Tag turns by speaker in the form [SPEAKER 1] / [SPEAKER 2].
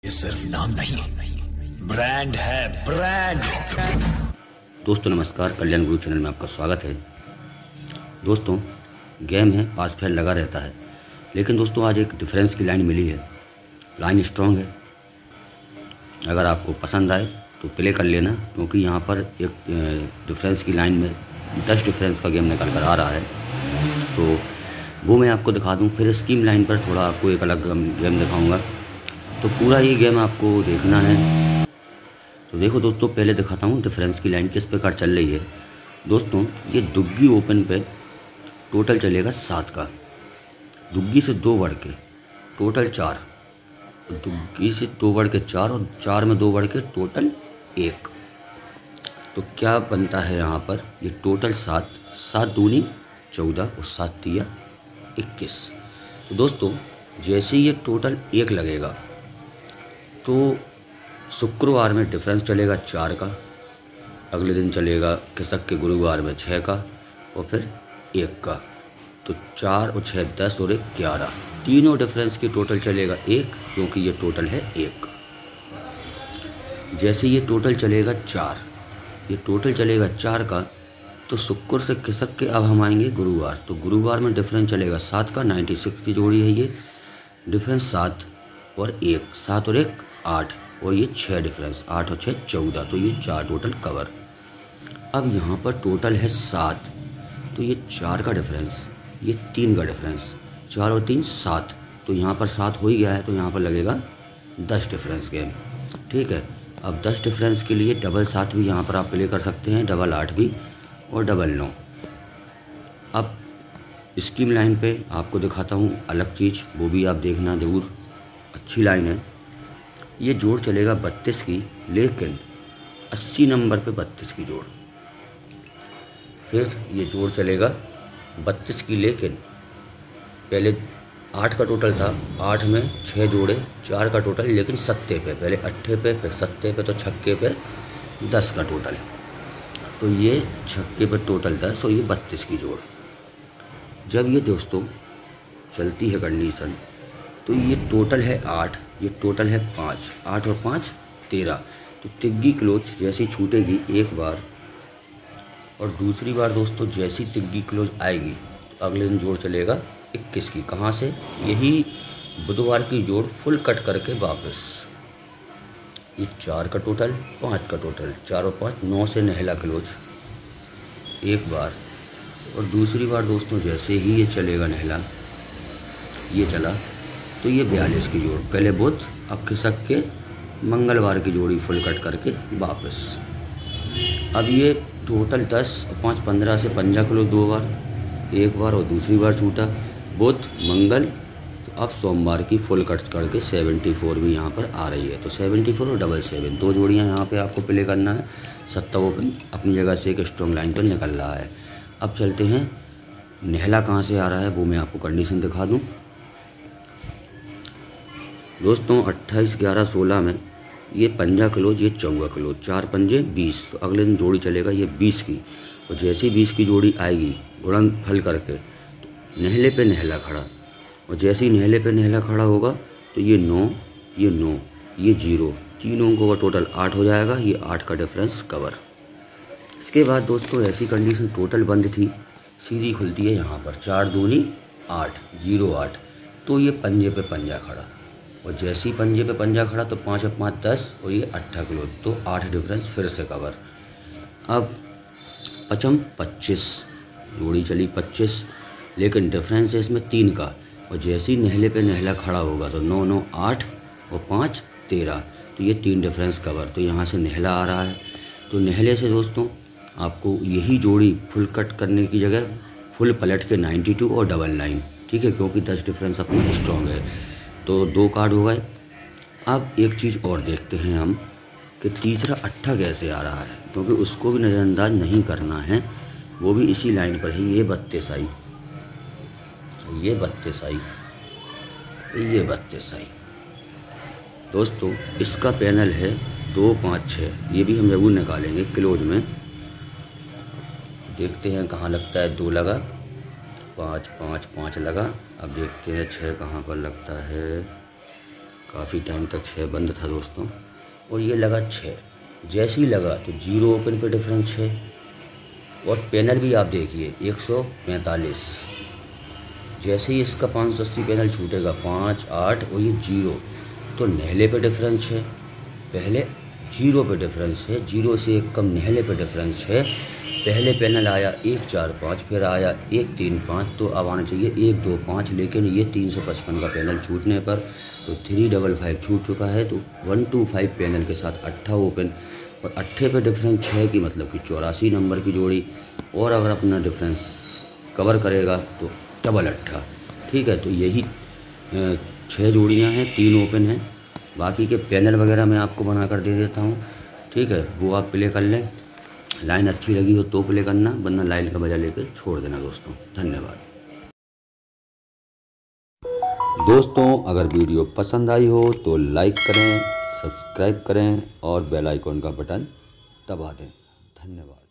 [SPEAKER 1] ये सिर्फ नाम नहीं, ब्रांड है, ब्रांड।
[SPEAKER 2] दोस्तों नमस्कार, कल्याण गुरु चैनल में आपका स्वागत है। दोस्तों गेम है, पास फेल लगा रहता है, लेकिन दोस्तों आज एक डिफरेंस की लाइन मिली है। लाइन स्ट्रॉन्ग है, अगर आपको पसंद आए तो प्ले कर लेना, क्योंकि यहाँ पर एक डिफरेंस की लाइन में 10 डिफरेंस का गेम निकल कर आ रहा है, तो वो मैं आपको दिखा दूँ। फिर स्कीम लाइन पर थोड़ा आपको एक अलग गेम दिखाऊँगा, तो पूरा ही गेम आपको देखना है। तो देखो दोस्तों, पहले दिखाता हूँ डिफरेंस की लाइन किस प्रकार चल रही है। दोस्तों ये दुग्गी ओपन पे टोटल चलेगा 7 का, दुग्गी से 2 बढ़ के टोटल 4, दुग्गी से 2 बढ़ के 4 और 4 में 2 बढ़ के टोटल 1। तो क्या बनता है यहाँ पर, ये टोटल 7, 7 दूनी 14 और 7 तिया 21। तो दोस्तों जैसे ये टोटल 1 लगेगा तो शुक्रवार में डिफरेंस चलेगा 4 का, अगले दिन चलेगा खिसक के गुरुवार में 6 का और फिर 1 का। तो 4 और 6 10 और 1 11, तीनों डिफरेंस की टोटल चलेगा 1, क्योंकि ये टोटल है 1। जैसे ये टोटल चलेगा 4, ये टोटल चलेगा 4 का, तो शुक्र से खिसक के अब हम आएंगे गुरुवार। तो गुरुवार में डिफरेंस चलेगा 7 का, 96 की जोड़ी है ये डिफरेंस, 7 और 1, 7 और 1 8 और ये 6 डिफरेंस, 8 और 6 14, तो ये 4 टोटल कवर। अब यहाँ पर टोटल है 7, तो ये 4 का डिफरेंस, ये 3 का डिफरेंस, 4 और 3 7, तो यहाँ पर 7 हो ही गया है, तो यहाँ पर लगेगा 10 डिफरेंस गेम। ठीक है, अब 10 डिफरेंस के लिए डबल 7 भी यहाँ पर आप प्ले कर सकते हैं, डबल 8 भी और डबल 9। अब स्कीम लाइन पे आपको दिखाता हूँ अलग चीज़, वो भी आप देखना ज़रूर, अच्छी लाइन है। ये जोड़ चलेगा 32 की, लेकिन 80 नंबर पे 32 की जोड़। फिर ये जोड़ चलेगा 32 की, लेकिन पहले 8 का टोटल था, 8 में 6 जोड़े, 4 का टोटल, लेकिन सत्ते पे, पहले अट्ठे पे फिर सत्ते पे, तो छक्के पे 10 का टोटल। तो ये छक्के पे टोटल 10 और ये 32 की जोड़। जब ये दोस्तों चलती है कंडीशन, तो ये टोटल है 8, ये टोटल है 5, 8 और 5 13। तो तिग्गी क्लोज जैसी छूटेगी एक बार, और दूसरी बार दोस्तों जैसी तिग्गी क्लोज आएगी तो अगले दिन जोड़ चलेगा 21 की। कहाँ से, यही बुधवार की जोड़ फुल कट करके वापस। ये 4 का टोटल, 5 का टोटल, 4 और 5 9 से नहला क्लोज एक बार, और दूसरी बार दोस्तों जैसे ही ये चलेगा नहला, ये चला, तो ये 42 की जोड़, पहले बुध अब खिसक के मंगलवार की जोड़ी फुल कट करके वापस। अब ये टोटल 10 और 5 15 से पंजा क्लोज 2 बार, एक बार और दूसरी बार छूटा बुध मंगल, तो अब सोमवार की फुल कट करके 74 भी यहाँ पर आ रही है। तो 74 और डबल 7 दो जोड़ियाँ यहाँ पे आपको प्ले करना है। सत्ता ओपन अपनी जगह से एक स्ट्रॉन्ग लाइन पर निकल रहा है। अब चलते हैं नहला कहाँ से आ रहा है, वो मैं आपको कंडीशन दिखा दूँ। दोस्तों 28 11 16 में ये पंजा क्लोज, ये चौगा क्लोज, 4 पंजे 20, तो अगले दिन जोड़ी चलेगा ये 20 की, और जैसी 20 की जोड़ी आएगी गुणन फल करके, तो नहले पे नहला खड़ा, और जैसे ही नहले पे नहला खड़ा होगा तो ये 9, ये 9, ये 0, तीनों को टोटल 8 हो जाएगा, ये 8 का डिफरेंस कवर। इसके बाद दोस्तों ऐसी कंडीशन टोटल बंद थी, सीधी खुलती है यहाँ पर, 4 दूनी 8 0 8, तो ये पंजे पे पंजा खड़ा, और जैसे ही पंजे पे पंजा खड़ा तो 5 और 5 10 और ये 8 क्लोज, तो 8 डिफरेंस फिर से कवर। अब पचम 25, जोड़ी चली 25, लेकिन डिफरेंस है इसमें 3 का, और जैसे ही नहले पे नहला खड़ा होगा तो 9 9 8 और 5 13, तो ये 3 डिफरेंस कवर। तो यहाँ से नहला आ रहा है, तो नहले से दोस्तों आपको यही जोड़ी फुल कट करने की जगह फुल पलट के 92 और डबल 9, ठीक है, क्योंकि 10 डिफरेंस अपना स्ट्रॉन्ग है। तो 2 कार्ड हो गए। अब एक चीज़ और देखते हैं हम कि तीसरा अट्ठा कैसे आ रहा है, क्योंकि उसको भी नज़रअंदाज नहीं करना है, वो भी इसी लाइन पर है। ये 32 आई, ये 32 आई, ये 32 आई। दोस्तों इसका पैनल है 2 5 6, ये भी हम जरूर निकालेंगे क्लोज में। देखते हैं कहाँ लगता है, 2 लगा, 5 5 5 लगा। अब देखते हैं 6 कहाँ पर लगता है, काफ़ी टाइम तक 6 बंद था दोस्तों। और ये लगा 6, जैसे ही लगा तो 0 ओपन पे डिफरेंस 6। और पैनल भी आप देखिए 145, जैसे ही इसका 580 पैनल छूटेगा 5, 8 और ये 0, तो नहले पे डिफरेंस है, पहले 0 पे डिफरेंस है, 0 से एक कम नहले पे डिफरेंस है। पहले पैनल आया 1, 4, 5, फिर आया 1, 3, 5, तो अब आना चाहिए 1, 2, 5, लेकिन ये 355 का पैनल छूटने पर तो 355 छूट चुका है। तो 125 पैनल के साथ 8 ओपन और 8 पे डिफरेंस 6 की, मतलब कि 84 नंबर की जोड़ी। और अगर अपना डिफरेंस कवर करेगा तो डबल 8, ठीक है। तो यही 6 जोड़ियाँ हैं, 3 ओपन हैं। बाकी के पैनल वगैरह मैं आपको बना कर दे देता हूँ, ठीक है, वो आप प्ले कर लें। लाइन अच्छी लगी हो तो प्ले करना, वरना लाइन का बजा लेकर छोड़ देना दोस्तों। धन्यवाद दोस्तों। अगर वीडियो पसंद आई हो तो लाइक करें, सब्सक्राइब करें और बेल आइकॉन का बटन दबा दें। धन्यवाद।